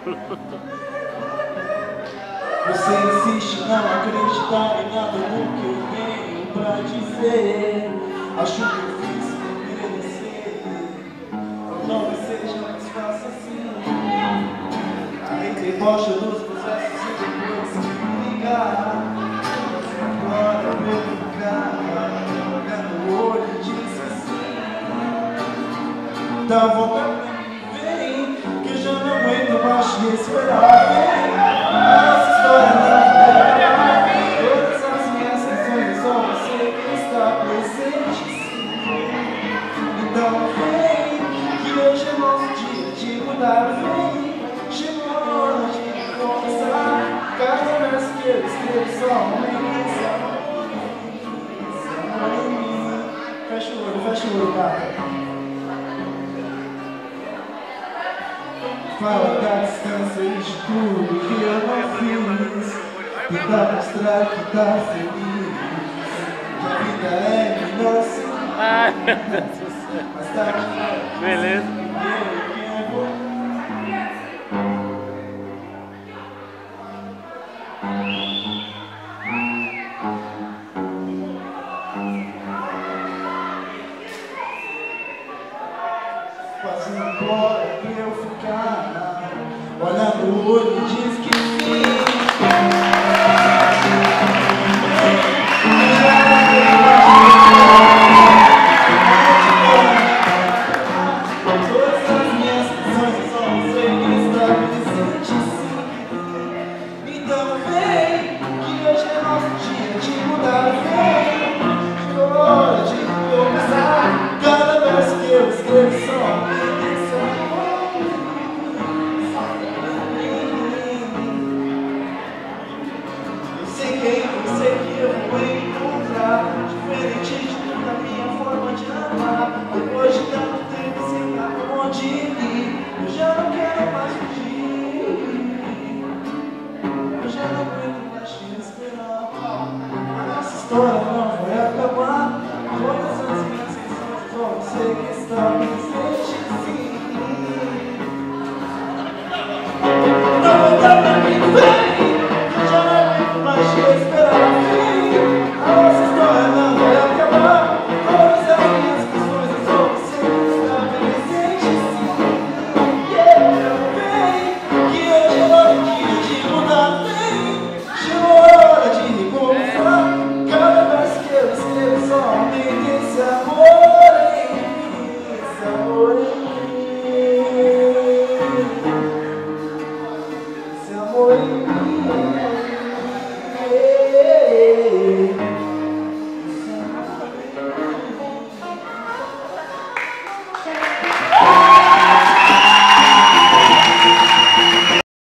Você insiste em não acreditar em nada do que eu tenho pra dizer. Acho que eu fiz por merecer. Não seja mais fácil assim. Aí debocha dos processos e depois se ligar. Agora eu vou ficar olhando no olho e diz assim. Dá vontade pra mim, vem, que eu já não aguento mais te esperar. Vem, essa história não vai acabar. Todas as minhas sessões, só você que está presente. Então vem, que hoje é nosso dia de mudar. Vem, chegou a hora de começar. Cada vez que eu escrevo só pensa em mim. Fecha o olho, cara. Fala da distância e de tudo que eu não fiz. Tentar mostrar que tá feliz, que a vida é melhor assim. Ai, meu Deus do céu. Mas tá aqui. Beleza. Quase não pode pra eu ficar. Olha no olho e diz que sim. Todas as minhas canções só você que está presente sim. Então vem, que hoje é nosso dia de mudar. Vem, chegou a hora de começar. Cada vez que eu escrevo só eu sei que eu vou encontrar diferente de toda a minha forma de amar. Depois de tanto tempo sem dar pra onde ir, eu já não quero mais fugir. Eu já não aguento mais te esperar. Essa história não vai acabar. Todas as minhas sessões, só você que está presente sim. Não dá pra mim, vem. Já não aguento mais te esperar. Nossa história não vai acabar. Todas as minhas questões é só você que está presente sim. Vem, que hoje é hora de mudar. Vem, chegou a hora de recomeçar. Cada vez que eu escrevo só aumenta esse amor em mim. Esse amor em mim. Esse amor em mim.